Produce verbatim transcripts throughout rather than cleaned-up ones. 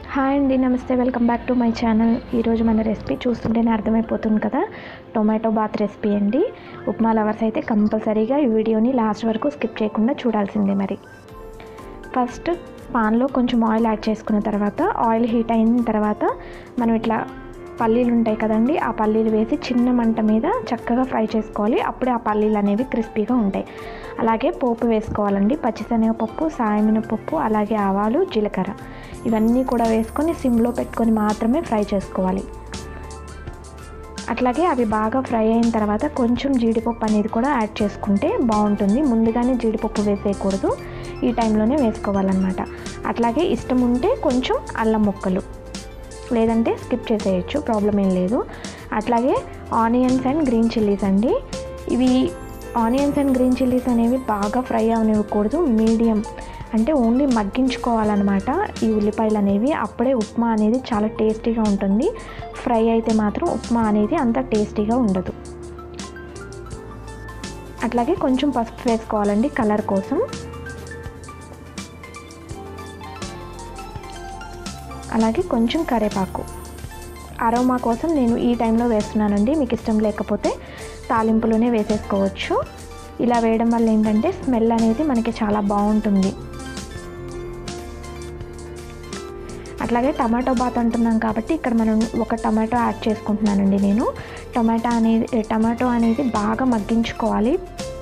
Hi అండి, నమస్తే. Welcome back to my channel. ఈరోజు మన రెసిపీ చూస్తుంటేనే అర్థమైపోతుంది కదా, టొమాటో బాత్ రెసిపీ అండి. ఉప్మా లవర్స్ అయితే కంపల్సరీగా ఈ వీడియోని లాస్ట్ వరకు స్కిప్ చేయకుండా చూడాల్సిందే. మరి ఫస్ట్ పాన్లో కొంచెం ఆయిల్ యాడ్ చేసుకున్న తర్వాత, ఆయిల్ హీట్ అయిన తర్వాత మనం ఇట్లా పల్లీలు ఉంటాయి కదండి, ఆ పల్లీలు వేసి చిన్న మంట మీద చక్కగా ఫ్రై చేసుకోవాలి. అప్పుడే ఆ పల్లీలు అనేవి క్రిస్పీగా ఉంటాయి. అలాగే పోపు వేసుకోవాలండి. పచ్చిశనగపప్పు, సాయమినపప్పు, అలాగే ఆవాలు, జీలకర్ర ఇవన్నీ కూడా వేసుకొని సిమ్లో పెట్టుకొని మాత్రమే ఫ్రై చేసుకోవాలి. అట్లాగే అవి బాగా ఫ్రై అయిన తర్వాత కొంచెం జీడిపప్పు అనేది కూడా యాడ్ చేసుకుంటే బాగుంటుంది. ముందుగానే జీడిపప్పు వేసేయకూడదు, ఈ టైంలోనే వేసుకోవాలన్నమాట. అట్లాగే ఇష్టం ఉంటే కొంచెం అల్లం ముక్కలు, లేదంటే స్కిప్ చేసేయచ్చు, ప్రాబ్లం ఏం లేదు. అట్లాగే ఆనియన్స్ అండ్ గ్రీన్ చిల్లీస్ అండి. ఇవి ఆనియన్స్ అండ్ గ్రీన్ చిల్లీస్ అనేవి బాగా ఫ్రై అవనివ్వకూడదు, మీడియం అంటే ఓన్లీ మగ్గించుకోవాలన్నమాట ఈ ఉల్లిపాయలు అనేవి. అప్పుడే ఉప్మా అనేది చాలా టేస్టీగా ఉంటుంది. ఫ్రై అయితే మాత్రం ఉప్మా అనేది అంత టేస్టీగా ఉండదు. అట్లాగే కొంచెం పసుపు వేసుకోవాలండి కలర్ కోసం. అలాగే కొంచెం కరివేపాకు అరోమా కోసం నేను ఈ టైంలో వేస్తున్నానండి. మీకు ఇష్టం లేకపోతే తాలింపులోనే వేసేసుకోవచ్చు. ఇలా వేయడం వల్ల ఏంటంటే స్మెల్ అనేది మనకి చాలా బాగుంటుంది. అట్లాగే టమాటో బాత్ అంటున్నాం కాబట్టి ఇక్కడ మనం ఒక టమాటో యాడ్ చేసుకుంటున్నానండి నేను. టమాటో అనేది టమాటో అనేది బాగా మగ్గించుకోవాలి.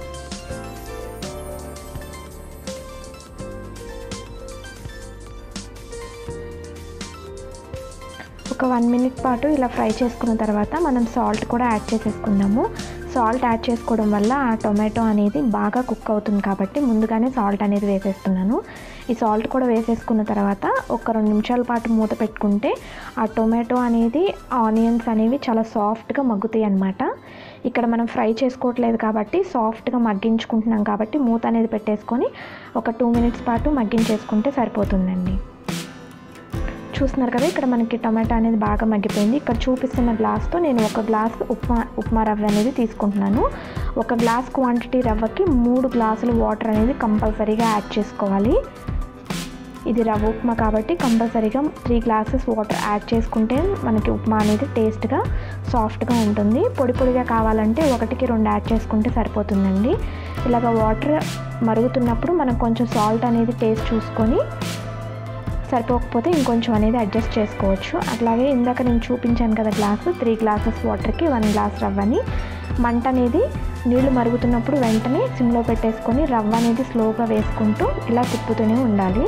ఒక వన్ మినిట్ పాటు ఇలా ఫ్రై చేసుకున్న తర్వాత మనం సాల్ట్ కూడా యాడ్ చేసేసుకుందాము. సాల్ట్ యాడ్ చేసుకోవడం వల్ల ఆ టొమాటో అనేది బాగా కుక్ అవుతుంది కాబట్టి ముందుగానే సాల్ట్ అనేది వేసేస్తున్నాను. ఈ సాల్ట్ కూడా వేసేసుకున్న తర్వాత ఒక రెండు నిమిషాల పాటు మూత పెట్టుకుంటే ఆ టొమాటో అనేది, ఆనియన్స్ అనేవి చాలా సాఫ్ట్గా మగ్గుతాయి అన్నమాట. ఇక్కడ మనం ఫ్రై చేసుకోవట్లేదు కాబట్టి సాఫ్ట్గా మగ్గించుకుంటున్నాం కాబట్టి మూత అనేది పెట్టేసుకొని ఒక టూ మినిట్స్ పాటు మగ్గించేసుకుంటే సరిపోతుందండి. చూస్తున్నారు కదా, ఇక్కడ మనకి టమాటా అనేది బాగా మగ్గిపోయింది. ఇక్కడ చూపిస్తున్న గ్లాస్తో నేను ఒక గ్లాస్ ఉప్మా ఉప్మా రవ్వ అనేది తీసుకుంటున్నాను. ఒక గ్లాస్ క్వాంటిటీ రవ్వకి మూడు గ్లాసులు వాటర్ అనేది కంపల్సరీగా యాడ్ చేసుకోవాలి. ఇది రవ్వ ఉప్మా కాబట్టి కంపల్సరీగా త్రీ గ్లాసెస్ వాటర్ యాడ్ చేసుకుంటే మనకి ఉప్మా అనేది టేస్ట్గా, సాఫ్ట్గా ఉంటుంది. పొడి పొడిగా కావాలంటే ఒకటికి రెండు యాడ్ చేసుకుంటే సరిపోతుందండి. ఇలాగ వాటర్ మరుగుతున్నప్పుడు మనం కొంచెం సాల్ట్ అనేది టేస్ట్ చూసుకొని, సరిపోకపోతే ఇంకొంచెం అనేది అడ్జస్ట్ చేసుకోవచ్చు. అట్లాగే ఇందాక నేను చూపించాను కదా గ్లాసు, త్రీ గ్లాసెస్ వాటర్కి వన్ గ్లాస్ రవ్వని మంట అనేది నీళ్లు మరుగుతున్నప్పుడు వెంటనే సిమ్లో పెట్టేసుకొని రవ్వ అనేది స్లోగా వేసుకుంటూ ఇలా తిప్పుతూనే ఉండాలి.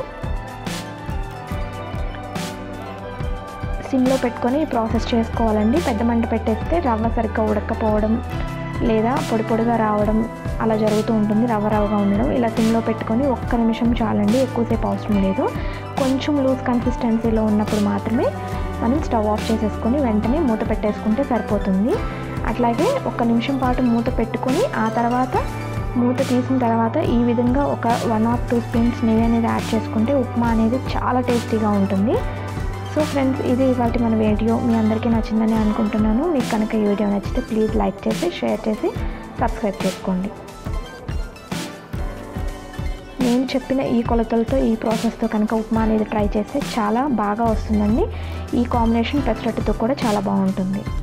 సిమ్లో పెట్టుకొని ఈ ప్రాసెస్ చేసుకోవాలండి. పెద్ద మంట పెట్టేస్తే రవ్వ సరిగ్గా ఉడకపోవడం లేదా పొడి పొడిగా రావడం అలా జరుగుతూ ఉంటుంది, రవ్వ రవ్వగా ఉండడం. ఇలా సిమ్లో పెట్టుకొని ఒక్క నిమిషం చాలండి, ఎక్కువసేపు అవసరం లేదు. కొంచెం లూజ్ కన్సిస్టెన్సీలో ఉన్నప్పుడు మాత్రమే మనం స్టవ్ ఆఫ్ చేసేసుకొని వెంటనే మూత పెట్టేసుకుంటే సరిపోతుంది. అట్లాగే ఒక్క నిమిషం పాటు మూత పెట్టుకొని ఆ తర్వాత మూత తీసిన తర్వాత ఈ విధంగా ఒక వన్ ఆర్ టూ స్పూన్స్ నెయ్యి అనేది యాడ్ చేసుకుంటే ఉప్మా అనేది చాలా టేస్టీగా ఉంటుంది. సో ఫ్రెండ్స్, ఇది ఇవాళ మన వీడియో. మీ అందరికీ నచ్చిందని అనుకుంటున్నాను. మీకు కనుక ఈ వీడియో నచ్చితే ప్లీజ్ లైక్ చేసి, షేర్ చేసి, సబ్స్క్రైబ్ చేసుకోండి. నేను చెప్పిన ఈ కొలతలతో, ఈ ప్రాసెస్తో కనుక ఉప్మా అనేది ట్రై చేస్తే చాలా బాగా వస్తుందండి. ఈ కాంబినేషన్ పెసరట్టుతో కూడా చాలా బాగుంటుంది.